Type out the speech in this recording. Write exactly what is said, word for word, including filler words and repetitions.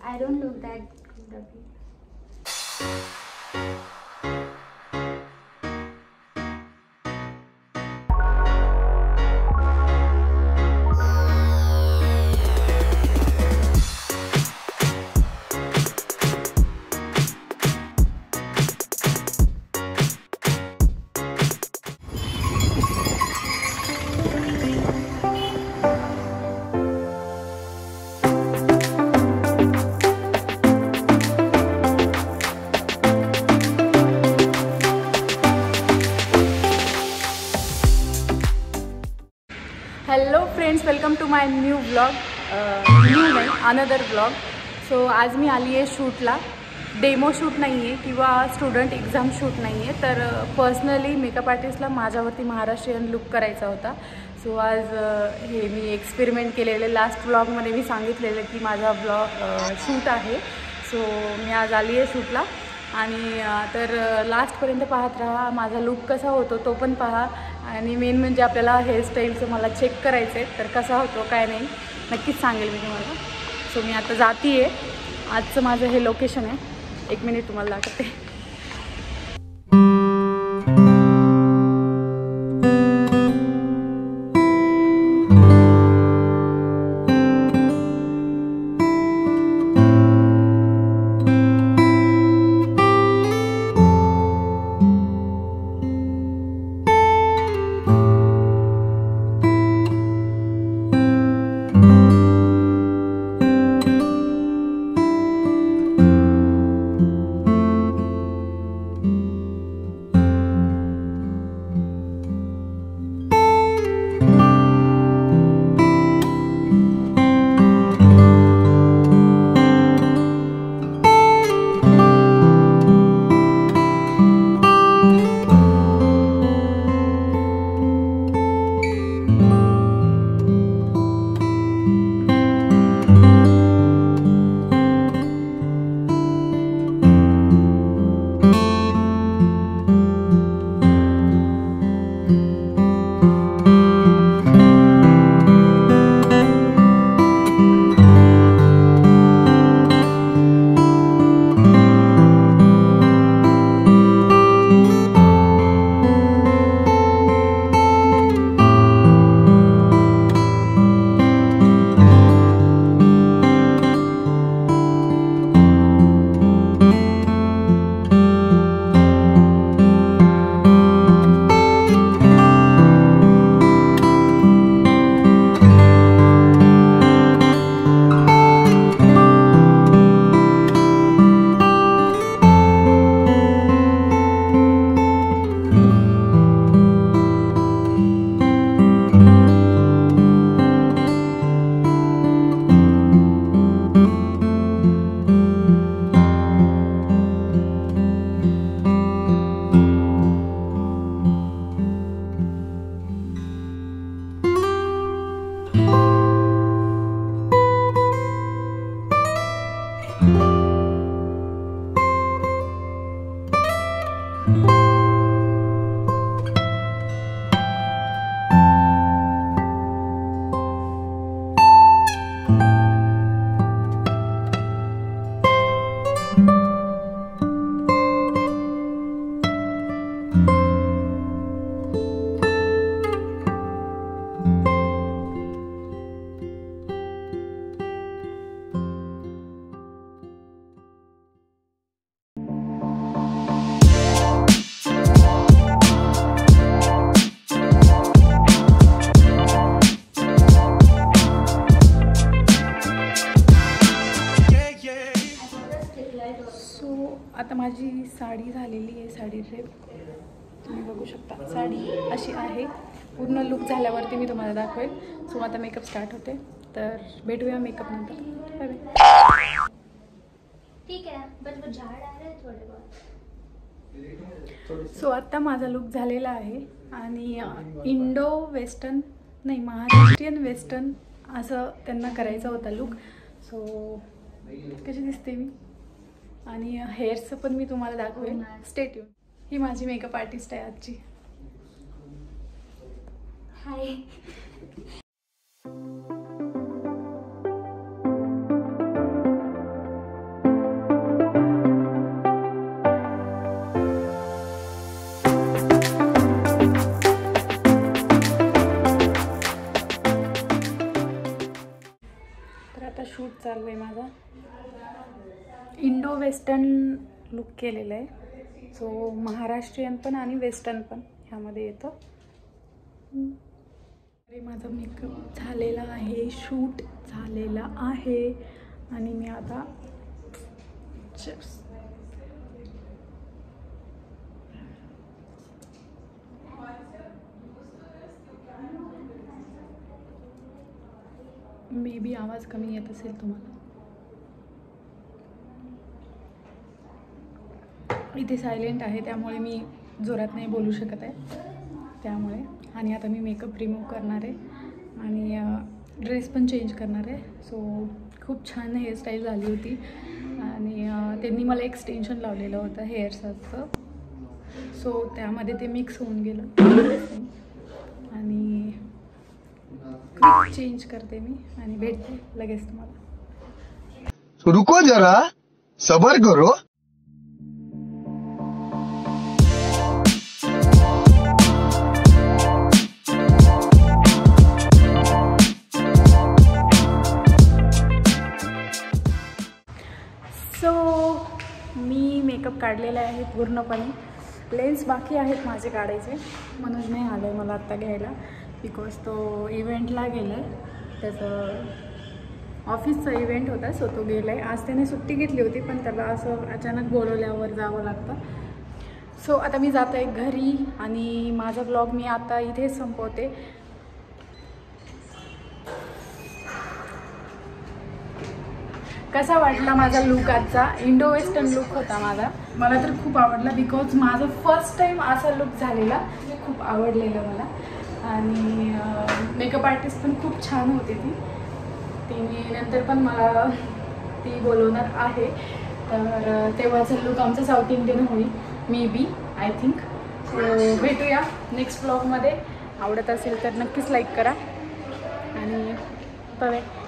I don't look that good. Hello friends, welcome to my new blog. New नाही, another blog. So आज मी आली आहे शूटला. Demo shoot नाही आहे किंवा स्टुडंट एक्झाम शूट नाही आहे, तर पर्सनली मेकअप आर्टिस्टला माझ्यावरती महाराष्ट्रीयन लुक करायचा होता. सो आज हे मी एक्सपेरिमेंट केलेले. लास्ट ब्लॉगमध्ये मी सांगितलेलं की माझा ब्लॉग शूट आहे. सो मी आज आली आहे शूटला आणि तर लास्टपर्यंत पाहत राहा. माझा लुक कसा होतो तो पण पहा. आणि मेन म्हणजे आपल्याला हेअरस्टाईलचं मला चेक करायचं आहे, तर कसा होतो काय नाही नक्कीच सांगेल मी तुम्हाला. सो मी आता जाते आहे. आजचं माझं हे लोकेशन आहे. एक मिनिट तुम्हाला दाखवते. आता माझी साडी झालेली आहे. साडी ड्रेप तुम्ही बघू शकता. साडी अशी आहे. पूर्ण लुक झाल्यावरती मी तुम्हाला दाखवेल. सो आता मेकअप स्टार्ट होते, तर भेटूया मेकअप नंतर. Bye bye. ठीक आहे, बस वो झाड आहे थोडे बहुत. सो आता माझा लुक झालेला आहे आणि इंडो वेस्टर्न नाही, महाराष्ट्रीयन वेस्टर्न असं त्यांना करायचा होता लुक. सो कशी दिसते मी, आणि हेअरचं पण मी तुम्हाला दाखवेल. Stay tune. ही माझी मेकअप आर्टिस्ट आहे आजची. हाय. माझा इंडो वेस्टर्न लुक केलेला आहे. सो महाराष्ट्रीयन पण आणि वेस्टर्न पण ह्यामध्ये येतं. अरे माझा मेकअप झालेला आहे, शूट झालेला आहे आणि मी आता मे बी आवाज कमी येत असेल तुम्हाला. इथे सायलेंट आहे त्यामुळे मी जोरात नाही बोलू शकत आहे त्यामुळे. आणि आता मी मेकअप रिमूव्ह करणार आहे आणि ड्रेस पण चेंज करणार आहे. सो खूप छान हेअरस्टाईल झाली होती आणि त्यांनी मला एक्सटेन्शन लावलेलं होतं हेअरचं. सो त्यामध्ये ते मिक्स होऊन गेलं आणि चेंज करते मी आणि भेटते लगेच तुम्हाला. रुको जरा सबर करो. सो मी मेकअप काढलेला आहे पूर्णपणे. लेन्स बाकी आहेत माझे काढायचे. मनोज नाही आलं आहे मला आत्ता घ्यायला बिकॉज तो इव्हेंटला गेला आहे. त्याचं ऑफिसचा इव्हेंट होता सो तो गेला आहे. आज त्याने सुट्टी घेतली होती पण त्याला असं अचानक बोलवल्यावर जावं लागतं. सो आता मी जात आहे घरी आणि माझा ब्लॉग मी आता इथेच संपवते. कसा वाटला माझा लुक आजचा? इंडो वेस्टर्न लुक होता माझा. मला तर खूप आवडला बिकॉज माझं फर्स्ट टाईम असा लुक झालेला. खूप आवडलेलं मला आणि मेकअप आर्टिस्ट पण खूप छान होती ती. तिने नंतर पण मला ती बोलवणार आहे तर तेव्हाचा लुक आमचा साऊथ इंडियन होईल may be I think. So भेटूया नेक्स्ट ब्लॉगमध्ये. आवडत असेल तर नक्कीच लाईक करा आणि बाय.